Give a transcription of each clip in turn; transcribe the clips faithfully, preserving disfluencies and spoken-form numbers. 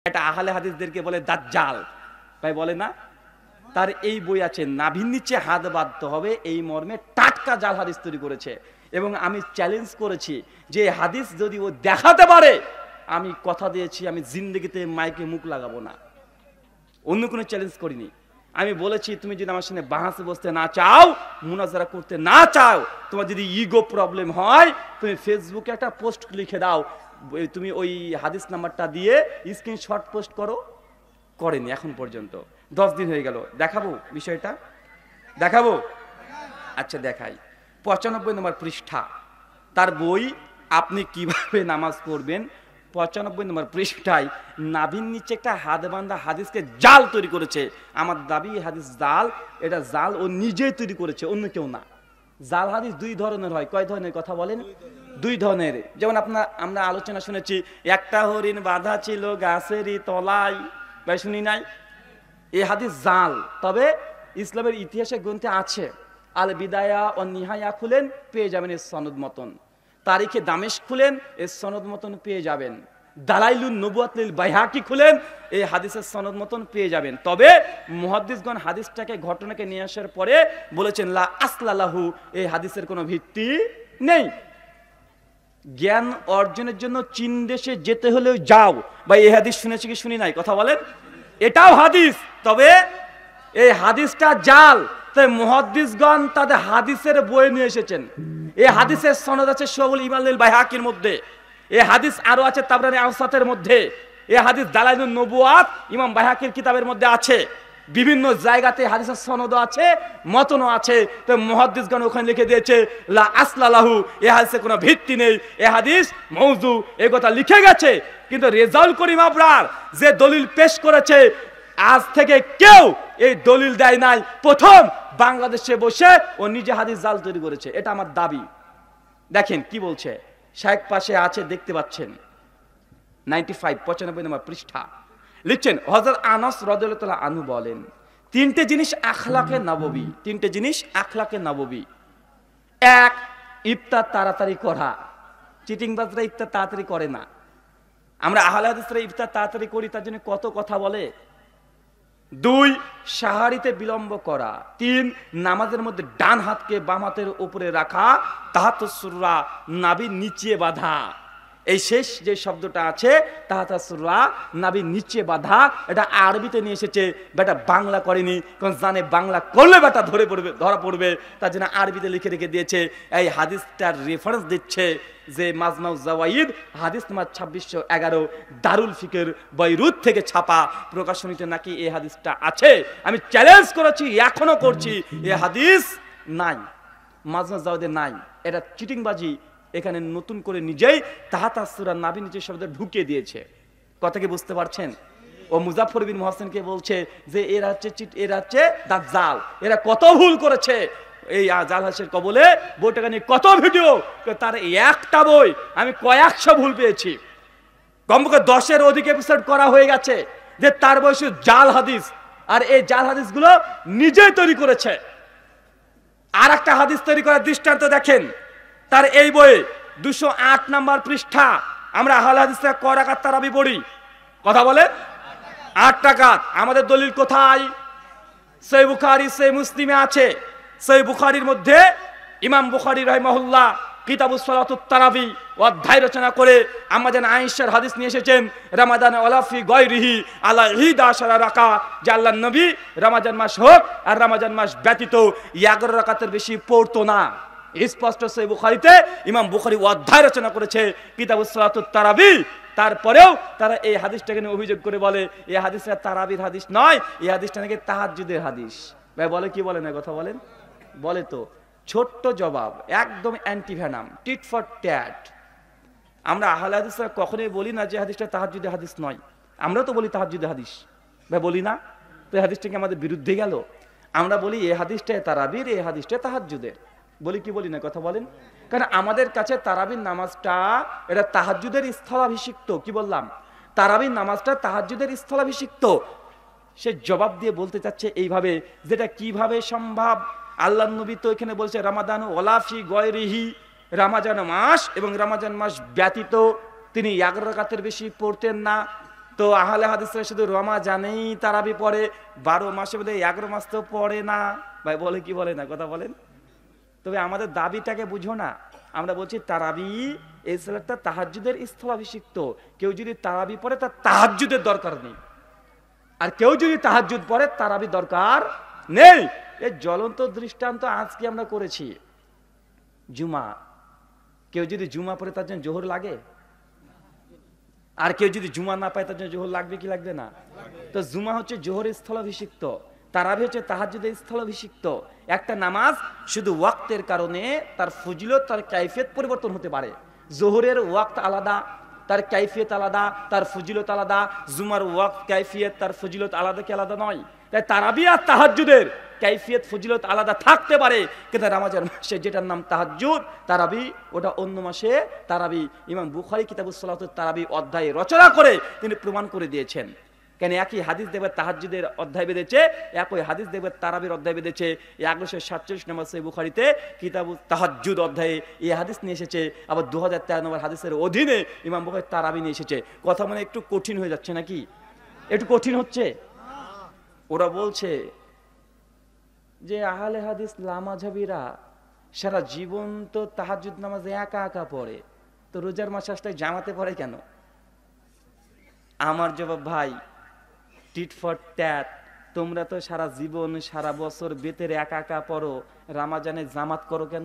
এটা আহলে হাদিসদেরকে বলে দাজ্জাল, ভাই বলে না? তার এই বই আছে, নাভির নিচে হাত বাঁধতে হবে, এই মর্মে টাটকা জাল হাদিস তৈরি করেছে। এবং আমি চ্যালেঞ্জ করেছি যে হাদিস যদি ও দেখাতে পারে, আমি কথা দিয়েছি আমি জিন্দগিতে মাইকে মুখ লাগাবো না। অন্য কোনো চ্যালেঞ্জ করিনি। আমি বলেছি তুমি যদি আমার সামনে বাহাসে বসতে না চাও, মুনাজারা করতে না চাও, তোমার যদি ইগো প্রবলেম হয়, তুমি ফেসবুকে একটা পোস্ট লিখে দাও, তুমি ওই হাদিস নাম্বারটা দিয়ে স্ক্রিনশট পোস্ট করো। করেনি এখন পর্যন্ত, দশ দিন হয়ে গেল। দেখাবো বিষয়টা, দেখাবো? আচ্ছা দেখাই। পঁচানব্বই নম্বর পৃষ্ঠা তার বই, আপনি কিভাবে নামাজ পড়বেন। পঁচানব্বই নম্বর পৃষ্ঠায় নাভির নিচে একটা হাত বান্ধা হাদিসকে জাল তৈরি করেছে। আমার দাবি হাদিস জাল, এটা জাল ও নিজেই তৈরি করেছে, অন্য কেউ না। জাল হাদিস দুই ধরনের হয়। কয় ধরনের কথা বলেন? দুই ধরনের। যেমন আপনার আমরা আলোচনা শুনেছি, একটা হরিণ বাঁধা ছিল গাছেরই তলায়, ভাই শুনি নাই? এই হাদিস জাল, তবে ইসলামের ইতিহাসে গ্রন্থে আছে। আল বিদায়া ও নিহায়া খুলেন, পেয়ে যাবেন এর সনদ মতন। তারিখে দামেশ খুলেন, এর সনদ মতন পেয়ে যাবেন। দালাইলুন নবুয়াত লিল বাইহাকি খুলেন, এই হাদিসের সনদ মতন পেয়ে যাবেন। তবে মুহাদ্দিসগণ হাদিসটাকে, ঘটনাকে নিয়ে আসার পরে বলেছেন লা আসলালাহু, এই হাদিসের কোনো ভিত্তি নেই। জ্ঞান অর্জনের জন্য চীন দেশে যেতে হলেও যাও, বা এই হাদিস শুনেছি কি শুনি নাই কথা বলেন? এটাও হাদিস, তবে এই হাদিসটা জাল। তাই মুহাদ্দিসগণ তাদের হাদিসের বই নিয়ে এসেছেন। এই হাদিসের সনদ আছে শুআবুল ঈমান লিল বাইহাকির মধ্যে, এই হাদিস আরো আছে তাবরানী আওসাতের মধ্যে, এই হাদিস দালাইলুন নবুয়াত ইমাম বাইহাকির কিতাবের মধ্যে আছে। বিভিন্ন জায়গাতে হাদিসের সনদও আছে, মতনও আছে। তো মুহাদ্দিসগণ ওখানে লিখে দিয়েছে লা আসলালাহু, এই হাদিসের কোনো ভিত্তি নেই, এই হাদিস মওযু, এই কথা লিখে গেছে। কিন্তু রেজাউল করিম আবরার যে দলিল পেশ করেছে, আজ থেকে কেউ এই দলিল দেয় নাই। প্রথম বাংলাদেশে বসে ও নিজে হাদিস জাল তৈরি করেছে, এটা আমার দাবি। দেখেন কি বলছে, শেখ পাশে আছে দেখতে পাচ্ছেন, নাইনটি ফাইভ পঁচানব্বই নম্বর পৃষ্ঠা লিখছেন, হযরত আনাস রাদিয়াল্লাহু তাআলা আনহু বলেন, তিনটে জিনিস আখলাকে নববী, তিনটে জিনিস আখলাকে নববী। এক, ইফতার তাড়াতাড়ি করা। চিটিংবাজরা ইফতার তাড়াতাড়ি করে না। আমরা আহলে হাদিসরা ইফতার তাড়াতাড়ি করি, তার জন্য কত কথা বলে। দুই, সাহারিতে বিলম্ব করা। তিন, নামাজের মধ্যে ডান হাতকে বাম হাতের উপরে রাখা, তাহাতুস সুররা, নাভির নিচে বাঁধা। এই শেষ যে শব্দটা আছে তাহাতুস সুররা, নাভির নিচে বাঁধা, এটা আরবিতে নিয়ে এসেছে, বেটা বাংলা করেনি, কারণ জানে বাংলা করলে বেটা ধরে পড়বে, ধরা পড়বে, তার জন্য আরবিতে লিখে রেখে দিয়েছে। এই হাদিসটার রেফারেন্স দিচ্ছে যে মাজমাউ জাওয়াইদ হাদিস নাম্বার ছাব্বিশশো এগারো, দারুল ফিকের বৈরুত থেকে ছাপা প্রকাশনীতে নাকি এই হাদিসটা আছে। আমি চ্যালেঞ্জ করেছি, এখনো করছি, এই হাদিস নাই, মাজমাউ জাওয়াইদে নাই। এটা চিটিংবাজি, এখানে নতুন করে নিজেই তাহাতুস সূরা নাভির নিচে শব্দ ঢুকিয়ে দিয়েছে। কথা কি বুঝতে পারছেন? ও মুজাফফর বিন মুহসিনকে বলছে যে এরা হচ্ছে চিট, এরা হচ্ছে দাজ্জাল, এরা কত ভুল করেছে। এই জাল হাদিসের কবলে বইটাকে নিয়ে কত ভিডিও, তার একটা বই আমি কয়েকশো ভুল পেয়েছি। কমপক্ষে দশের অধিক এপিসোড করা হয়ে গেছে যে তার বয়সে জাল হাদিস, আর এই জাল হাদিসগুলো নিজেই তৈরি করেছে। আর একটা হাদিস তৈরি করার দৃষ্টান্ত দেখেন, তার এই বইয়ে দুশো আট নাম্বার পৃষ্ঠা। আমরা আহলে হাদিসরা ক রাকাত তারাবি পড়ি? কথা বলে আট রাকাত। আমাদের দলিল কোথায়? সহিহ বুখারী, সহিহ মুসলিমে আছে। সহিহ বুখারীর মধ্যে ইমাম বুখারী রাহিমাহুল্লাহ কিতাবুস সালাতুত তারাবি অধ্যায় রচনা করে আমাদের আয়েশার হাদিস নিয়ে এসেছেন, রমাদান ওয়ালাফি গায়রিহি আলা ইহদা আশারা রাকা, যে আল্লাহর নবী রমজান মাস হোক আর রমজান মাস ব্যতীত এগারো রাকাতের বেশি পড়তো না। স্পষ্ট সহিহ বুখারীতে ইমাম বুখারী অধ্যায় রচনা করেছে কিতাবুস সালাতুত তারাবি। তারপরেও তারা এই হাদিসটাকে নিয়ে অভিযোগ করে বলে এই হাদিসটা তারাবির হাদিস নয়, এই হাদিসটা নাকি তাহাজ্জুদের হাদিস। ভাই বলে কি বলে না কথা বলেন? বলে তো। ছোট্ট জবাব, একদম অ্যান্টিভেনাম, টিট ফর ট্যাট। আমরা আহলে হাদিসরা কখনোই বলি না যে হাদিসটা তাহাজ্জুদের হাদিস নয়। আমরা তো বলি তাহাজ্জুদের হাদিস, ভাই বলি না? তো এই হাদিসটা কি আমাদের বিরুদ্ধে গেল? আমরা বলি এই হাদিসটা তারাবির, এই হাদিসটা তাহাজ্জুদের। বলি কি বলি না কথা বলেন? কারণ আমাদের কাছে তারাবির নামাজটা এটা তাহাজ্জুদের স্থলাভিষিক্ত। কি বললাম? তারাবির নামাজটা তাহাজ্জুদের স্থলাভিষিক্ত। সে জবাব দিয়ে বলতে চাচ্ছে এইভাবে, যেটা কিভাবে সম্ভব? আল্লাহর নবী তো এখানে বলছে রমাদান ওয়ালাফি গায়রিহি, রমজান মাস এবং রমজান মাস ব্যতীত তিনি এগারো রাকাতের বেশি পড়তেন না। তো আহলে হাদিসরা শুধু রমাজানেই তারাবি পড়ে, বারো মাসে বোধ হয় এগারো মাস তো পড়ে না। ভাই বলে কি বলে না, কথা বলেন। তবে আমাদের দাবিটাকে বুঝো না। আমরা বলছি তারাবি এই সালাতটা তাহাজ্জুদের স্থলাভিষিক্ত। কেউ যদি তারাবি পড়ে তার তাহাজ্জুদের দরকার নেই, আর কেউ যদি তাহাজ্জুদ পড়ে তারাবি দরকার নেই। এই জ্বলন্ত দৃষ্টান্ত আজকে আমরা করেছি। জুমা, কেউ যদি জুমা পড়ে তার জন্য জোহর লাগে, আর কেউ যদি জুমা না পায় তার জন্য জোহর লাগবে কি লাগবে না? তো জুমা হচ্ছে জোহরের স্থলাভিষিক্ত, তারাবি হচ্ছে তাহাজ্জুদের স্থলাভিষিক্ত। একটা নামাজ শুধু ওয়াক্তের কারণে তার ফজিলত, তার কাইফিয়ত পরিবর্তন হতে পারে। জোহরের ওয়াক্ত আলাদা, তার কাইফিয়ত আলাদা, তার ফজিলত আলাদা। জুমার ওয়াক্ত, কাইফিয়ত, তার ফজিলত আলাদা কি আলাদা নয়? তাই তারাবি আর তাহাজ্জুদের কাইফিয়ত ফজিলত আলাদা থাকতে পারে, কিন্তু রমজান মাসে যেটার নাম তাহাজ্জুদ, তারাবি, ওটা অন্য মাসে তারাবি। ইমাম বুখারী কিতাবুস সালাতুত তারাবি অধ্যায় রচনা করে তিনি প্রমাণ করে দিয়েছেন। কেন একই হাদিস দেখবে তাহাজ্জুদের অধ্যায় বেঁধেছে, একই হাদিস দেখবে তারাবির অধ্যায় বেঁধেছে। এই এগারোশো সাতচল্লিশ নম্বর সহিহ বুখারীতে কিতাবুত তাহাজ্জুদ অধ্যায়ে এই হাদিস নিয়ে এসেছে। আবার দু হাজার তেরো নম্বর হাদিসের অধীনে ইমাম বুখারী তারাবি নিয়ে এসেছে। কথা মানে একটু কঠিন হয়ে যাচ্ছে নাকি? একটু কঠিন হচ্ছে। ওরা বলছে যে আহলে হাদিস লামাঝাবিরা সারা জীবন তো তাহাজ্জুদ নামাজ একা একা পড়ে, তো রোজার মাস আসলে জামাতে পড়ে কেন? আমার জবাব, ভাই টিট ফর ট্যাট, তোমরা তো সারা জীবন সারা বছর বেতের একা একা পড়ো, রমজানে জামাত করো কেন?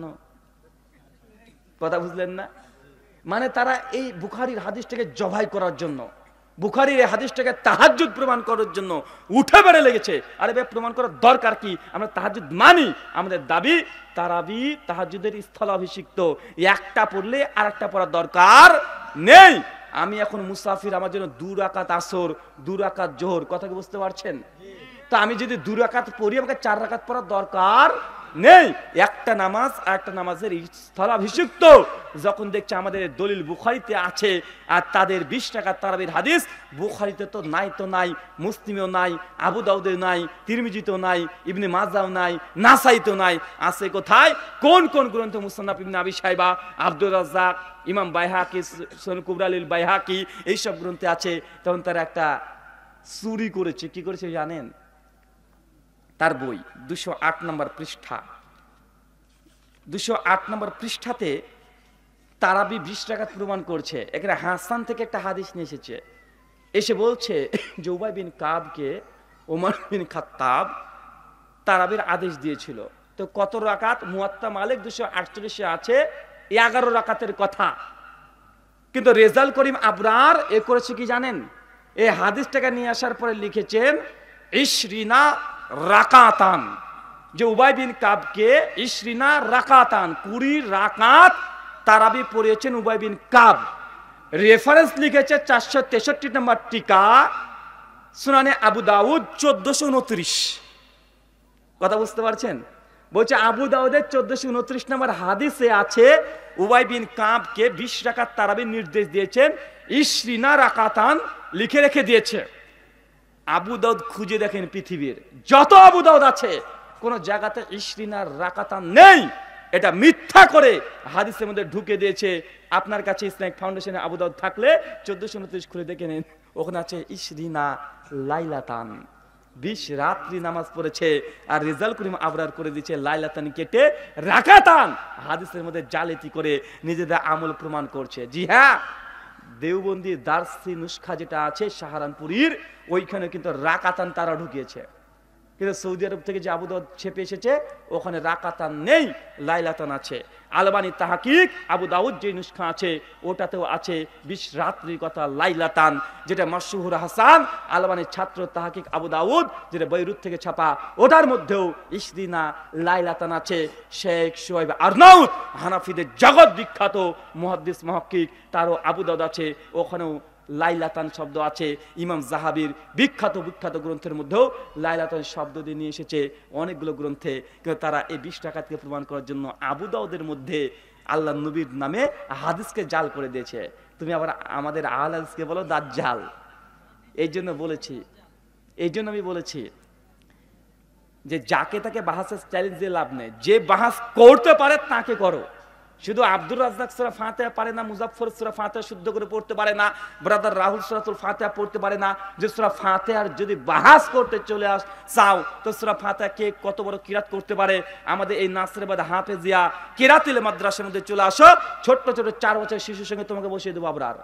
কথা বুঝলেন না? মানে তারা এই বুখারীর হাদিসটাকে জবাই করার জন্য, বুখারীর এই হাদিসটাকে তাহাজ্জুদ প্রমাণ করার জন্য উঠে বেড়ে লেগেছে। আরে ভাই প্রমাণ করার দরকার কি? আমরা তাহাজ্জুদ মানি, আমাদের দাবি তারাবি তাহাজ্জুদের স্থলাভিষিক্ত, একটা পড়লে আর একটা পড়ার দরকার নেই। আমি এখন মুসাফির, আমার জন্য দু রাকাত আসর, দু রাকাত জোহর, কথা কি বুঝতে পারছেন? তো আমি যদি দু রাকাত পড়ি, আমাকে চার রাকাত পড়ার দরকার নেই। একটা নামাজ আর একটা নামাজের স্থলাভিষিক্ত যখন দেখছে আমাদের দলিল বুখারীতে আছে, আর তাদের বিশ টাকার তারাবির হাদিস বুখারীতে তো নাই, তো নাই, মুসলিমেও নাই, আবু দাউদেও নাই, তিরমিজিতেও নাই, ইবনে মাজাও নাই, নাসাইতেও নাই। আছে কোথায়? কোন কোন গ্রন্থ? মুসান্নাফ ইবনে আবি শাইবা, আব্দুর রাজ্জাক, ইমাম বাইহাকি, সুনান কুবরা লিল বাইহাকি, এইসব গ্রন্থে আছে। তখন তারা একটা চুরি করেছে। কি করেছে জানেন? তার বই দুশো আট নম্বর পৃষ্ঠা, দুশো আট নম্বর পৃষ্ঠাতে তারাবি বিশ রাকাত প্রমাণ করছে। এখানে হাসান থেকে একটা হাদিস নিয়ে এসেছে, এসে বলছে যে উবাই বিন কাবকে ওমর বিন খাত্তাব তারাবির আদেশ দিয়েছিল। তো কত রাকাত? মুয়াত্তা মালিক দুশো আটচল্লিশে আছে এগারো রাকাতের কথা। কিন্তু রেজাল করিম আবরার এ করেছে কি জানেন? এই হাদিসটাকে নিয়ে আসার পরে লিখেছেন ইশরিনা রাকাতান, যে উবাই বিন কাবকে ইশরিনা রাকাতান, কুড়ি রাকাত তারাবি পড়িয়েছেন উবাই বিন কাব। রেফারেন্স লিখেছে চারশো তেষট্টি নম্বর টিকা, সুনানে আবু দাউদ চোদ্দশো উনত্রিশ। কথা বুঝতে পারছেন? বলছে আবু দাউদের চোদ্দশো উনত্রিশ নম্বর হাদিসে আছে উবাই বিন কাবকে বিশ রাকাত তারাবির নির্দেশ দিয়েছেন, ইশরিনা রাকাতান লিখে রেখে দিয়েছে। আবু দাউদ খুঁজে দেখেন, পৃথিবীর যত আবু দাউদ আছে কোন জায়গাতে ইশরিনা রাকাতান নেই। এটা মিথ্যা করে হাদিসের মধ্যে ঢুকে দিয়েছে। আপনার কাছে ইসলামিক ফাউন্ডেশনে আবু দাউদ থাকলে চোদ্দশো উনত্রিশ খুলে দেখে নিন, ওখানে আছে ইশরিনা লাইলাতান, বিশ রাত্রি নামাজ পড়েছে। আর রেজাল করিম আবরার করে দিয়েছে লাইলাতান কেটে রাকাতান, হাদিসের মধ্যে জালেতি করে নিজেদের আমল প্রমাণ করছে। জি হ্যাঁ, দেওবন্দি দারসি নুসখা যেটা আছে সাহারানপুরীর, ওইখানে কিন্তু রাকাতান তারা ঢুকিয়েছে। কিন্তু সৌদি আরব থেকে যে আবু দাউদ ছেপে এসেছে ওখানে রাকাতান নেই, লাইলাতান আছে। আলবানি তাহকিক আবু দাউদ যে নুসখা আছে ওটাতেও আছে বিশ রাত্রির কথা লাইলাতান, যেটা মাশহুর হাসান আলবানির ছাত্র তাহকিক আবু দাউদ, যেটা বৈরুত থেকে ছাপা, ওটার মধ্যেও ইশরিনা লাইলাতান আছে। শেখ শুআইব আরনাউত হানাফিদের জগৎ বিখ্যাত মুহাদ্দিস মুহাক্কিক, তারও আবু দাউদ আছে, ওখানেও লাইলাতান শব্দ আছে। ইমাম জাহাবির বিখ্যাত বিখ্যাত গ্রন্থের মধ্যেও লাইলাতান শব্দ দিয়ে নিয়ে এসেছে অনেকগুলো গ্রন্থে। কিন্তু তারা এই বিশ টাকাকে প্রমাণ করার জন্য আবু দাউদের মধ্যে আল্লাহ নবীর নামে হাদিসকে জাল করে দিয়েছে। তুমি আবার আমাদের আহলে হাদিসকে বলো দাজ্জাল। এই জন্য বলেছি, এই জন্য আমি বলেছি যে যাকে তাকে বাহাসের চ্যালেঞ্জ দিয়ে লাভ নেই, যে বাহাস করতে পারে তাকে করো। শুধু আব্দুর রাজ্জাক সূরা ফাতিহা পারে না, মুজাফফর সূরা ফাতিহা শুদ্ধ করে পড়তে পারে না, ব্রাদার রাহুল সূরাতুল ফাতিহা পড়তে পারে না। যে সূরা ফাতিহার যদি বাহাস করতে চলে আস চাও তো সূরা ফাতিহা কে কত বড় কিরাত করতে পারে, আমাদের এই নাসিরাবাদ হাফেজিয়া কিরাতুল মাদ্রাসার মধ্যে চলে আসো, ছোট্ট ছোট চার বছরের শিশুর সঙ্গে তোমাকে বসিয়ে দেবো। আবরার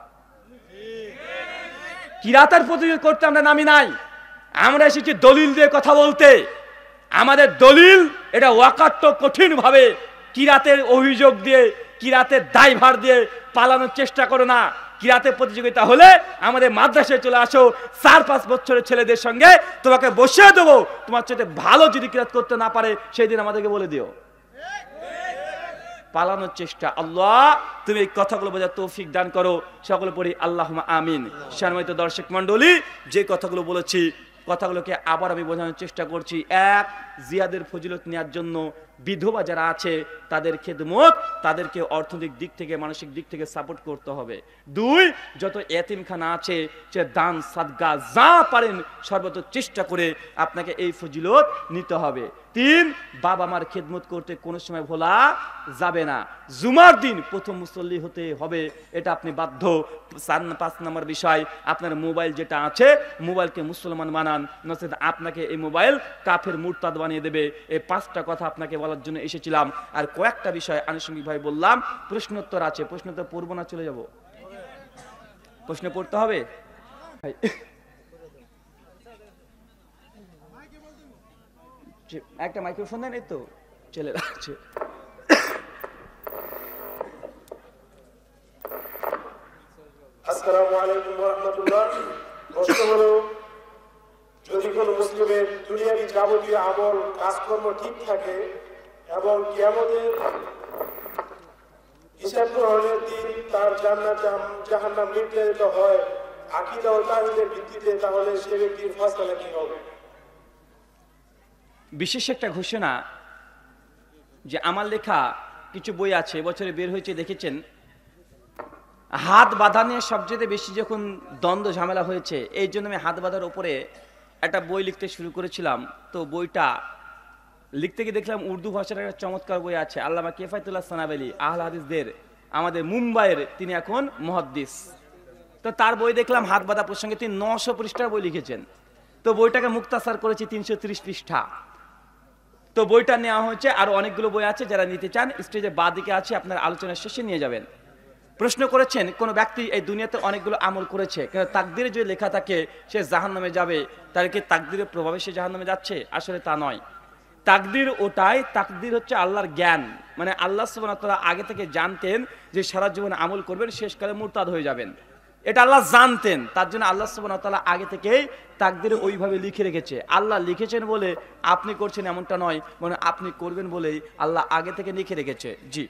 কিরাতের প্রতিযোগিতা করতে আমরা নামি নাই, আমরা এসেছি দলিল দিয়ে কথা বলতে। আমাদের দলিল এটা ওয়াকাট্ট কঠিন ভাবে কিরাতের অভিযোগ দিয়ে, কিরাতের দায়ভার দিয়ে পালানোর চেষ্টা করো না। কিরাতের প্রতিযোগিতা হলে আমাদের মাদ্রাসায় চলে আসো, চার পাঁচ বছরের ছেলেদের সঙ্গে তোমাকে বসিয়ে দেবো। তোমার চেয়ে ভালো যদি কিরাত করতে না পারে সেই দিন আমাদেরকে বলে দিও। পালানোর চেষ্টা, আল্লাহ তুমি এই কথাগুলো বোঝার তৌফিক দান করো। সকলে পড়ি আল্লাহুম্মা আমিন। সম্মানিত দর্শক মণ্ডলী, যে কথাগুলো বলেছি কথাগুলোকে আবার আমি বোঝানোর চেষ্টা করছি। এক, জিয়াদের ফজিলত নেওয়ার জন্য বিধবা যারা আছে তাদের খেদমত, তাদেরকে অর্থনৈতিক দিক থেকে মানসিক দিক থেকে সাপোর্ট করতে হবে। দুই, যত এতিমখানা আছে সে দান সাদগা যা পারেন সর্বত চেষ্টা করে আপনাকে এই ফজিলত নিতে হবে। তিন, বাবা মার খেদমত করতে কোনো সময় ভোলা যাবে না। জুমার দিন প্রথম মুসল্লি হতে হবে, এটা আপনি বাধ্য। পাঁচ নম্বর বিষয়, আপনার মোবাইল যেটা আছে মোবাইলকে মুসলমান বানান, নচেত আপনাকে এই মোবাইল কাফের মুরতাদ বানিয়ে দেবে। এই পাঁচটা কথা আপনাকে বলার জন্য এসেছিলাম। আর কয়েকটা বিষয় আনুষঙ্গিক ভাবে বললাম। প্রশ্নোত্তর আছে, প্রশ্নোত্তর পড়বো না চলে যাব? প্রশ্ন পড়তে হবে। একটা মাইক্রোফোন দেন, এই তো চলে যাচ্ছে। আসসালামু আলাইকুম ওয়া রাহমাতুল্লাহ। প্রশ্ন হলো, যদি কোনো মুসলিমের দুনিয়াবি যাবতীয় আমল কাজকর্ম ঠিক থাকে এবং কিয়ামতের হিসাব গ্রহণের দিন তার জান্নাত জাহান্নাম নির্ধারিত হয় আকীদা ও তাওহীদের ভিত্তিতে, তাহলে সে ব্যক্তির ফয়সালা কি হবে? বিশেষ একটা ঘোষণা যে আমার লেখা কিছু বই আছে, এবছরে বের হয়েছে, দেখেছেন। হাত বাঁধা নিয়ে সবচেয়ে বেশি যখন দ্বন্দ্ব ঝামেলা হয়েছে, এই জন্য আমি হাত বাঁধার উপরে একটা বই লিখতে শুরু করেছিলাম। তো বইটা লিখতে গিয়ে দেখলাম উর্দু ভাষার একটা চমৎকার বই আছে, আল্লামা কিফায়াতুল্লাহ সানাবেলি, আহলে হাদিসদের আমাদের মুম্বাইয়ের, তিনি এখন মুহাদ্দিস। তো তার বই দেখলাম হাত বাঁধা প্রসঙ্গে তিনি নশো পৃষ্ঠার বই লিখেছেন। তো বইটাকে মুক্তাসার করেছি তিনশো ত্রিশ পৃষ্ঠা। তো বইটা নেওয়া হয়েছে, আরো অনেকগুলো বই আছে, যারা নিতে চান স্টেজের বাঁ দিকে আছে, আপনার আলোচনার শেষে নিয়ে যাবেন। প্রশ্ন করেছেন কোন ব্যক্তি এই দুনিয়াতে অনেকগুলো আমল করেছে, কিন্তু তাকদিরে যদি লেখা থাকে সে জাহান্নামে যাবে, তাহলে কি তাকদিরের প্রভাবে সে জাহান্নামে যাচ্ছে? আসলে তা নয়। তাকদির ওটাই, তাকদির হচ্ছে আল্লাহর জ্ঞান, মানে আল্লাহ সুবহানাহু ওয়া তাআলা আগে থেকে জানতেন যে সারা জীবন আমল করবেন, শেষকালে মুরতাদ হয়ে যাবেন। এটা আল্লাহ জানতেন, তার জন্য আল্লাহ সুবহানাহু ওয়া তাআলা আগে থেকেই তাকদিরে ওইভাবে লিখে রেখেছে। আল্লাহ লিখেছেন বলে আপনি করছেন এমনটা নয়, মানে আপনি করবেন বলেই আল্লাহ আগে থেকে লিখে রেখেছে। জি।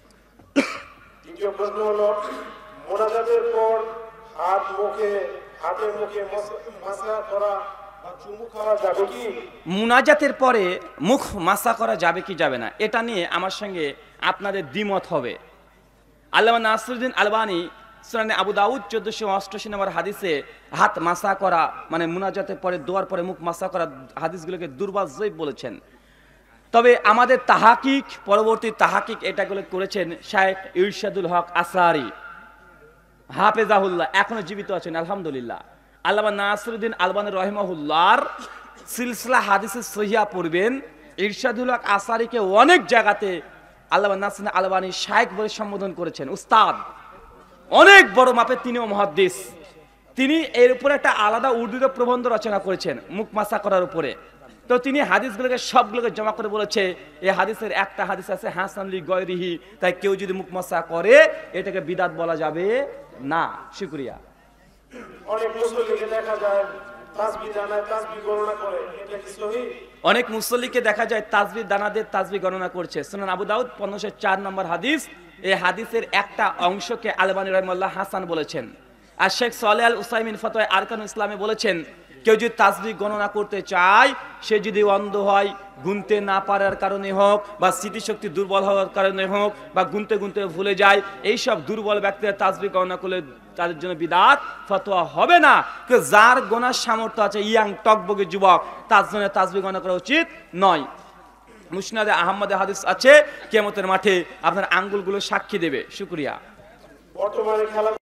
দ্বিতীয় প্রশ্ন হলো, মোনাজাতের পর হাত মুখে হাতে মুখে মাসা করা বা চুমু খাওয়া যাবে কি? মুনাজাতের পরে মুখ মাসা করা যাবে কি যাবে না, এটা নিয়ে আমার সঙ্গে আপনাদের দ্বিমত হবে। আল্লামা নাসিরুদ্দিন আলবানী সুনানে আবু দাউদ চোদ্দশো অষ্টাশি নম্বর হাদিসে হাত মাসা করা মানে মুনাজাতের পরে দোয়ার পরে মুখ মাসা করা হাদিসগুলোকে দুর্বল জয়ীফ বলেছেন। তবে আমাদের তাহাকিক, পরবর্তী তাহাকিক এটাগুলো করেছেন শায়েখ ইরশাদুল হক আসারি হাফেজাহুল্লাহ, এখনো জীবিত আছেন আলহামদুলিল্লাহ। আল্লামা নাসিরুদ্দিন আলবানী রাহিমাহুল্লাহর সিলসিলা হাদিসে সহিহা পড়বেন, ইরশাদুল হক আসারিকে অনেক জায়গাতে আল্লামা নাসিরুদ্দিন আলবানী শায়েখ বলে সম্বোধন করেছেন, উস্তাদ, অনেক বড় মাপের তিনিও মুহাদ্দিস। তিনি এর উপরে একটা আলাদা উর্দুতে প্রবন্ধ রচনা করেছেন মুখ মাসা করার উপরে। তো তিনি হাদিসগুলোকে সবগুলোকে জমা করে বলেছে এই হাদিসের একটা হাদিস আছে হাসান লি গয়রিহি, তাই কেউ যদি মুখ মাসা করে এটাকে বিদাত বলা যাবে না। শুকরিয়া। অনেক মুসল্লিকে দেখা যায় তাসবিহ দানায় তাসবিহ গণনা করে, এটা কি সহিহ? অনেক মুসল্লিকে দেখা যায় তাসবিহ দানাদের তাসবিহ গণনা করছে। সুনান আবু দাউদ পনেরোশো চার নম্বর হাদিস। এই হাদিসের একটা অংশকে আলবানী রাহিমাহুল্লাহ হাসান বলেছেন। আর শেখ সালেহ আল উসাইমিন ফতোয়া আরকানুল ইসলামে বলেছেন কেউ যদি তাসবিহ গণনা করতে চায়, সে যদি অন্ধ হয়, গুনতে না পারার কারণে হোক বা স্মৃতিশক্তি দুর্বল হওয়ার কারণে হোক বা গুনতে গুনতে ভুলে যায়, এইসব দুর্বল ব্যক্তিরা তাসবিহ গণনা করলে তাদের জন্য বিদআত ফতোয়া হবে না। যার গোনার সামর্থ্য আছে, ইয়াং টকবগে যুবক, তার জন্য তাসবিহ গণনা করা উচিত নয়। মুসনাদে আহমদে হাদিস আছে, কিয়ামতের মাঠে আপনার আঙ্গুলগুলো সাক্ষী দেবে। শুকরিয়া। বর্তমানে খেলা